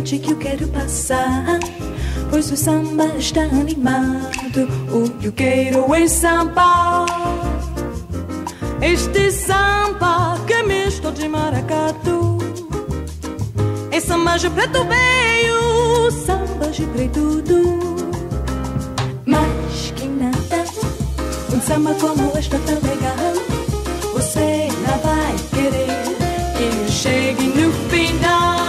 frente que eu quero passar, pois o samba está animado. O que eu quero é samba. Este samba que é misto de maracatu, é samba de preto veio, samba de preto tudo. Mas que nada, um samba como este é tão legal, você não vai querer que eu chegue no final.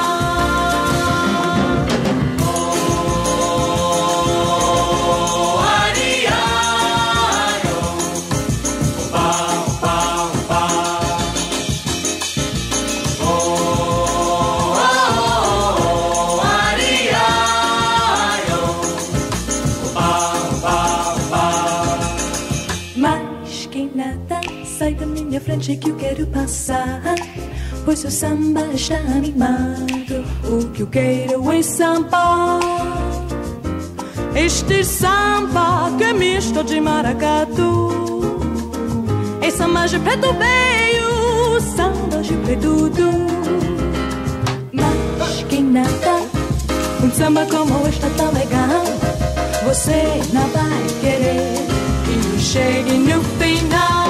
Sai da minha frente que eu quero passar, pois o samba está animado. O que eu quero é samba. Este samba que é misto de maracatu, é samba de preto veio, samba de preto tudo. Mas que nada, um samba como este é tão legal, você não vai querer que eu chegue no final.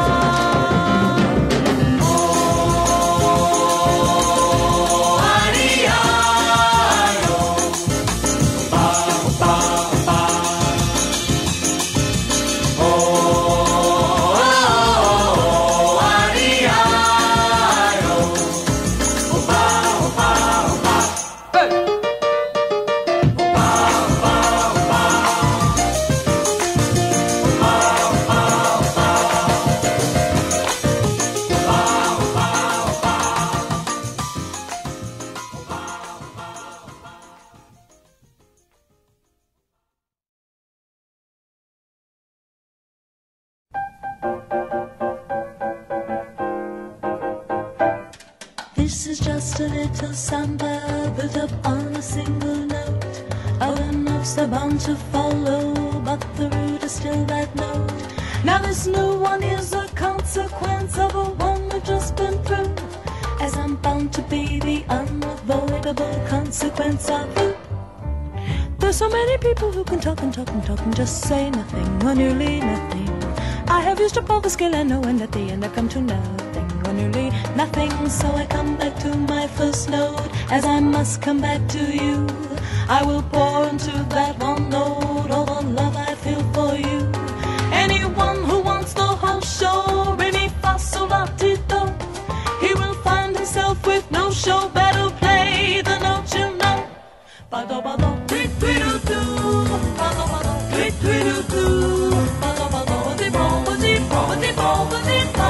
This is just a little samba built up on a single note. Other notes are bound to follow, but the root is still that note. Now this new one is a consequence of a one we've just been through, as I'm bound to be the unavoidable consequence of you. There's so many people who can talk and talk and talk and just say nothing, or nearly nothing. I have used up all the skill I know, and at the end I've come to nothing, or nearly nothing. So I come back to my first note, as I must come back to you. I will pour into that one note all the love I feel for you. Anyone who wants the whole show, re mi fa sol la ti do, he will find himself with no show. Better play the note you know. Ba do ba do, tweet tweet do do, ba do ba do, tweet tweet do do, ba do ba do, di bo ba di bo ba di bo ba di ba.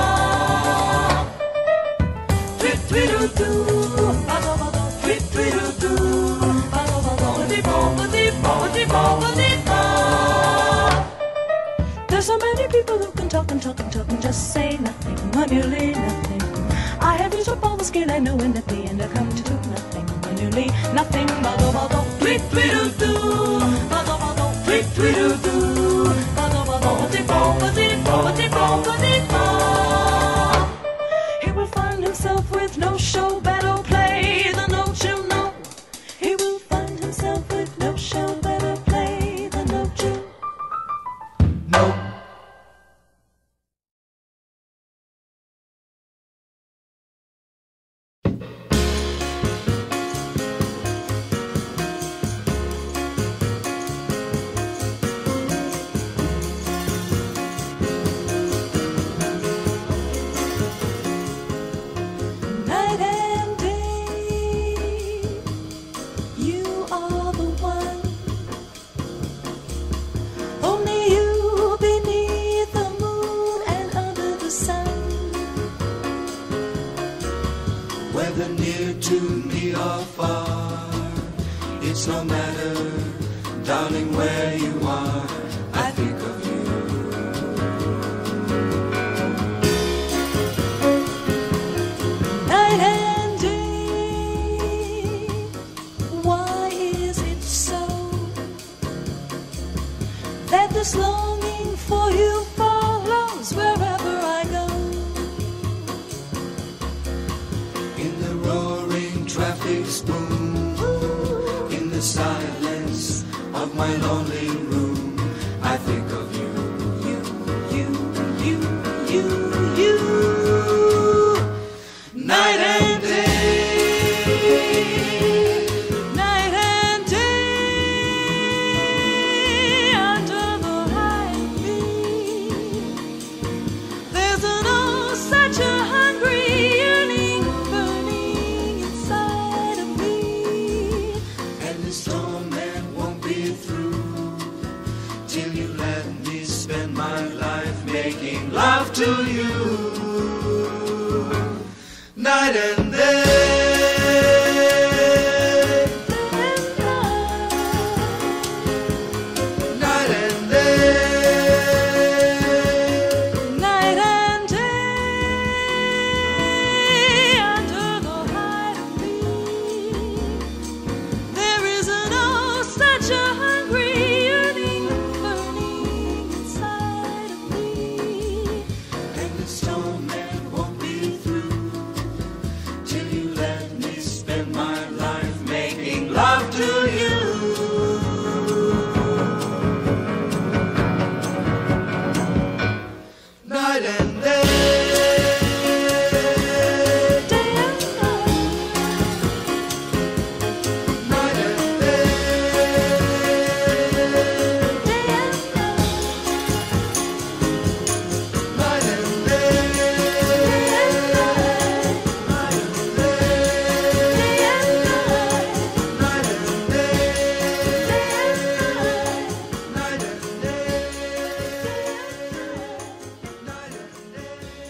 Tweet tweet do do, ba do ba do, tweet tweet do do, ba do ba do, di bo ba di bo ba di bo ba di ba. There's so many people who can talk and talk and talk and just say nothing, or nearly nothing. I have used up all the skill I know, and at the end I come to nothing, or nearly nothing. Ba do ba do, tweet tweet do do, ba do ba do, tweet tweet do do, ba do ba do, di bo ba di bo ba di bo ba di ba. He will find himself with no show. Better play the note you know. He will find himself with no show. Better play the note you know. lonely room, I think of you. You. Night and day. Night and day under the high beam. There's such a hungry yearning burning inside of me. And this torment won't be through till you let me spend my life making love to you. Night and day. Night and day. Night and day under the high beam. There isn't such a hungry yearning burning inside of me. And this torment won't be through till you let me spend my life making love to you. Night and day. Day and night. Night and day. Day and night. Night and day. Night and day. Day and night. Night and day. Day and night. Night and day. Night and day.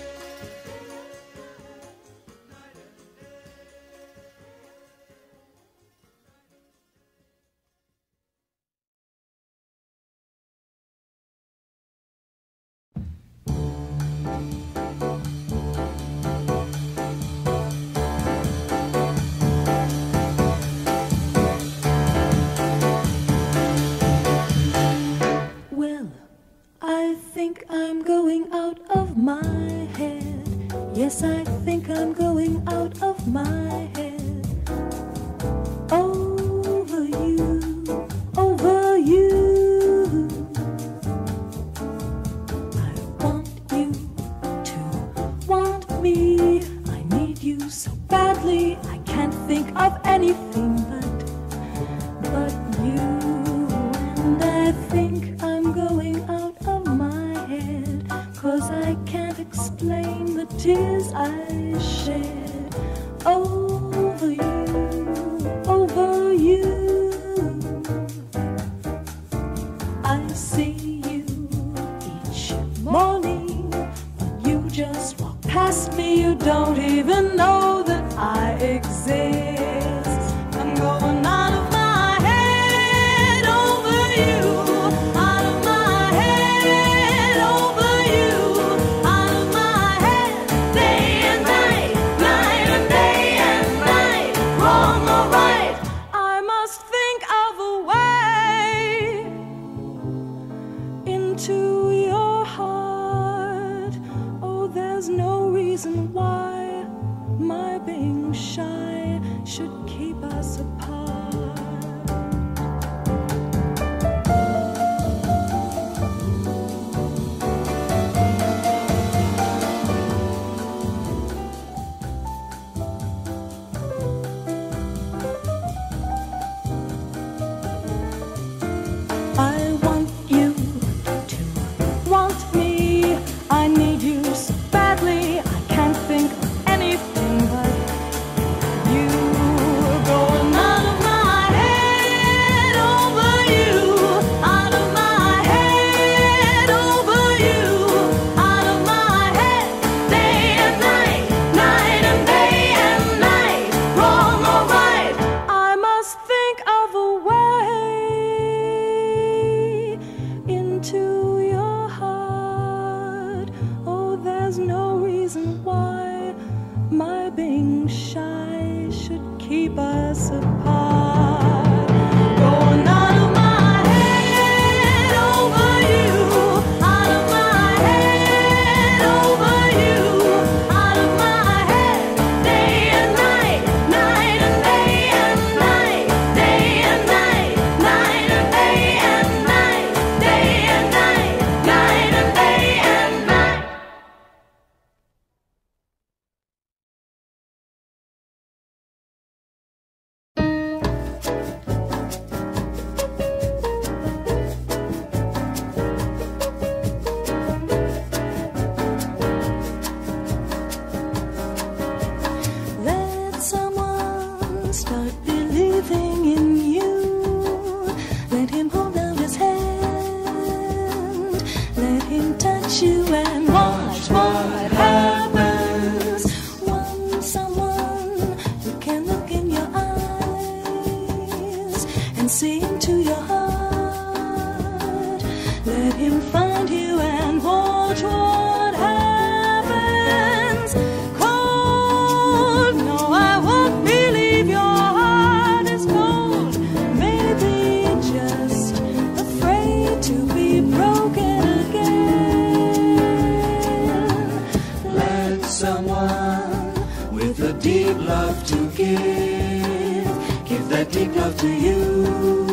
Well, I think I'm going out of my head. Yes, I think I'm going out of my head. Over you, over you. I want you to want me. I need you so badly. I can't think of anything but you. And I think I'm going out of my head, 'cause I can't explain the tears I shed over you, over you. I see you each morning, but you just walk past me. You don't even know that I exist. I'm going out of my head over you, out of my head over you, out of my head, day and night, night and day and night, wrong or right. I must think of a way into your heart. Oh, there's no reason why my being shy should keep us apart. I want you to want me. I need you so badly. I can't think of anything but you. Going out of my head over you, out of my head over you, out of my head, day and night, night and day and night, wrong or right. I must think of a way into your heart. Oh, there's no reason why my being shy should keep us apart. Going out of my head over you, out of my head over you, out of my head, day and night, night and day and night, day and night, night and day and him touch you and watch what happens. Want someone who can look in your eyes and see into your heart. Let him find you and watch what happens. Cold, no, I won't believe your heart is cold. Maybe just afraid to be broken again. Let someone with a deep love to give that deep love to you.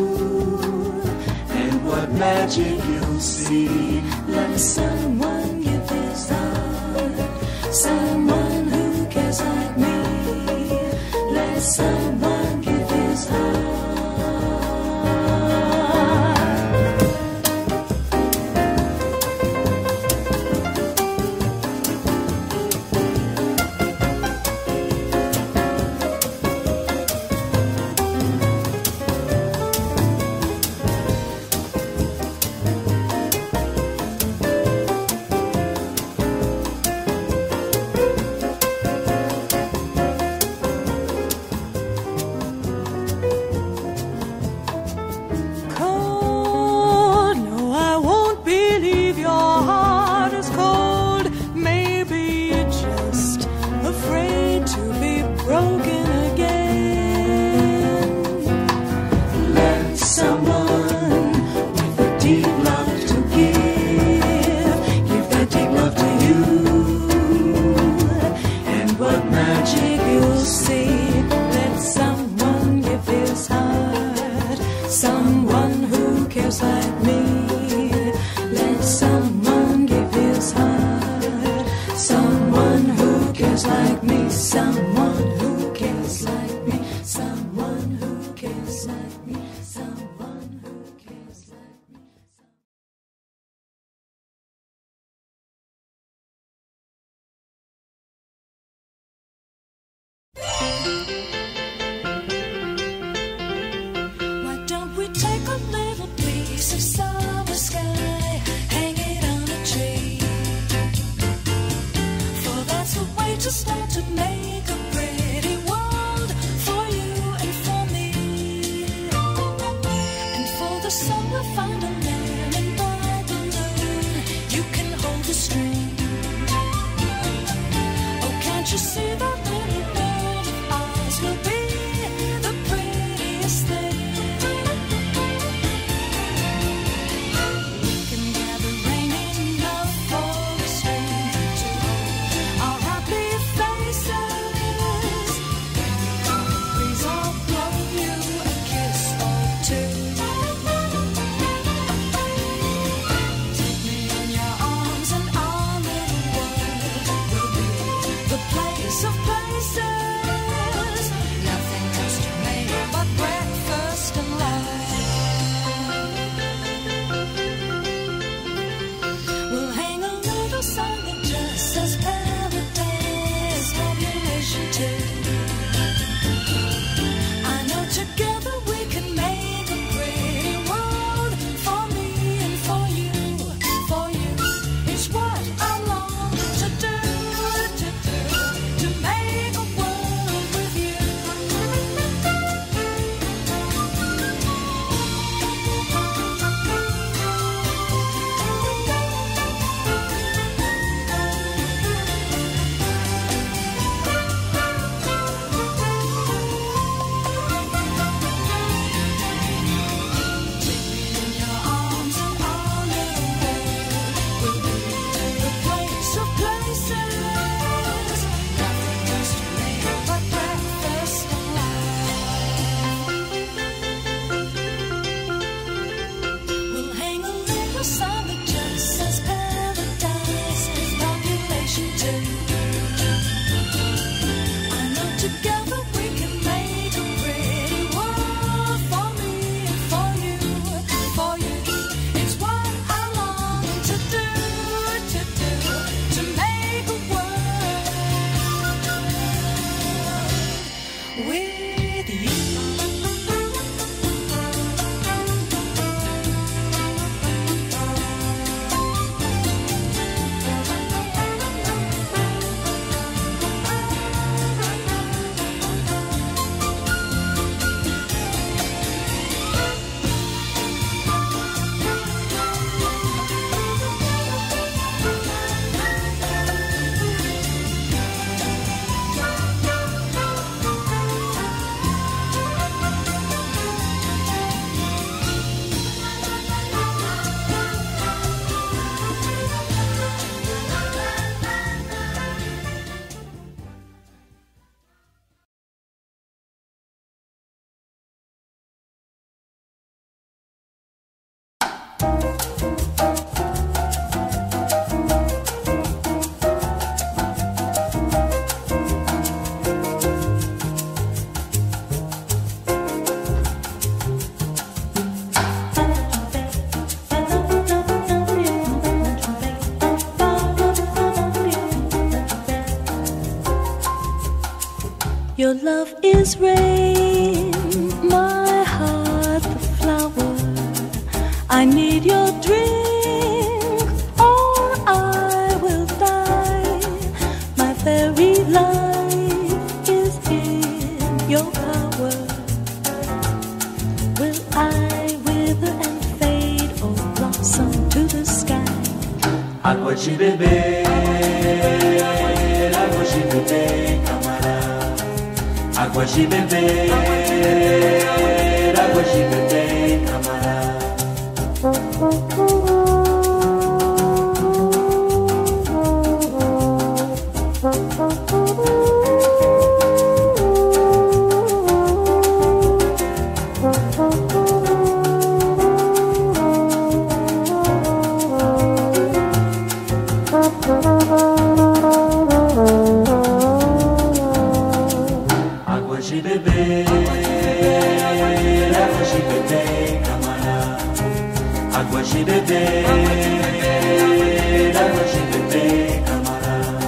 And what magic you'll see. Let someone give his heart, someone who cares like me. Let someone give his heart. Cold, no, I won't believe your heart is cold. Maybe you're just afraid to be broken again. Let someone with a deep love to give that deep love to you. And what magic You'll see. Let someone give his heart, someone who cares like me. Let someone give his heart, someone who cares like me. Someone who cares like me. Someone who cares like me. Someone who cares like me. Why don't we take a little piece of summer sky, hang it on a tree? For that's the way to start to make a pretty world for you and for me. And for the sun we'll find a lemon bright balloon. You can hold the string. Oh, can't you see that little world of ours will be the prettiest thing? We can gather rain enough for a string to hold our happy faces. Your love is rain, my heart the flower. I need your drink or I will die. My very life is in your power. Will I wither and fade or blossom to the sky? Agua de beber, água de beber, camarada. Água de beber, água de beber, camarada. Água de beber, água de beber, camarada.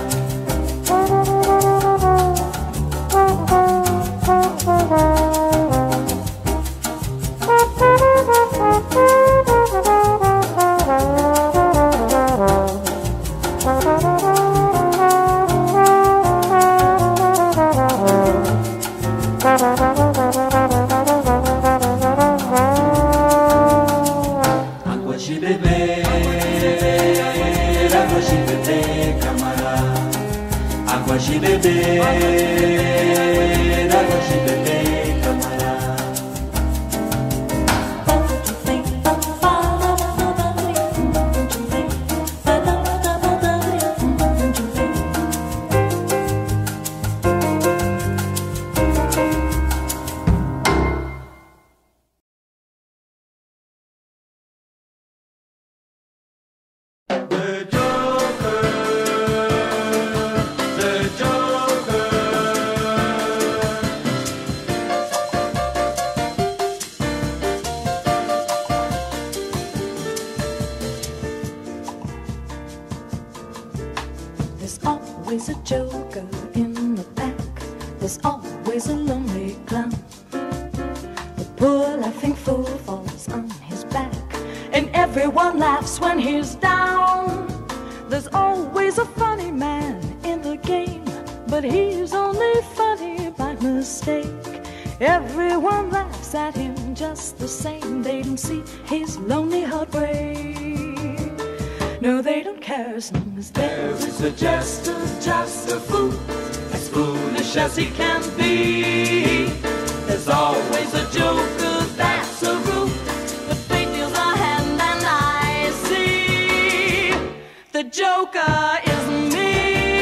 Água de beber, água de beber, camarada. Água de beber, água de beber, camarada. There's always a joker in the pack. There's always a lonely clown. The poor laughing fool falls on his back, and everyone laughs when he's down. There's always a funny man in the game, but he's only funny by mistake. Everyone laughs at him just the same. They don't see his lonely heartbreak. No, they don't care as long as There is a jester, just a fool, as foolish as he can be. There's always a joker, that's a rule, but fate deals a hand and I see the joker is me.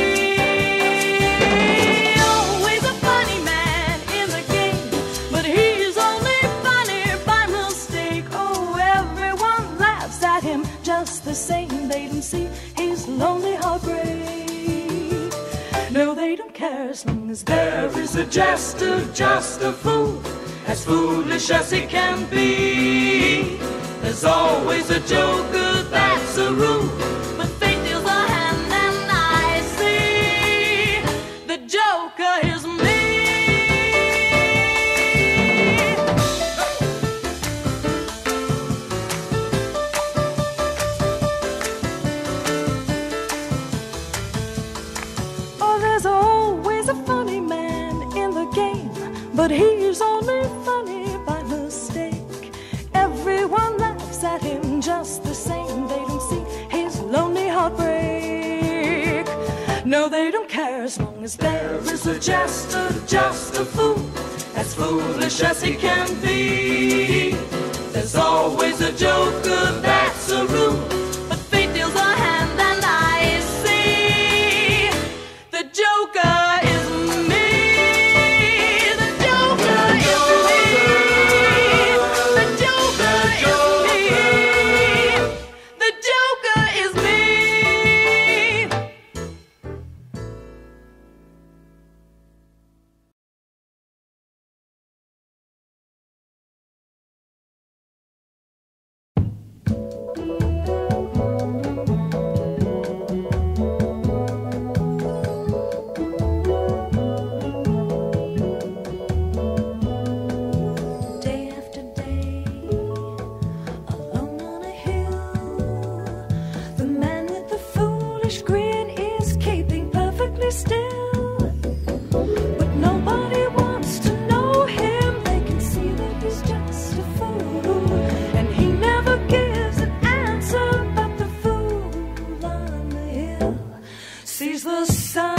Always a funny man in the game, but he's only funny by mistake. Oh, everyone laughs at him just the same. They don't see his lonely heartbreak. No, they don't care as long as There is a jester, just a fool, as foolish as he can be. There's always a joker, that's a rule, but fate deals a hand and I see the joker is me. Oh, there's always a funny man in the game, but he's only funny by mistake. Everyone laughs at him just the same. They don't see his lonely heartbreak. No, they don't care as long as There is a jester, just a fool, as foolish as he can be. There's always a joker, that's a rule, but fate deals a hand and I see the joker is me. The joker is me. The joker is me. The joker is me. the sun.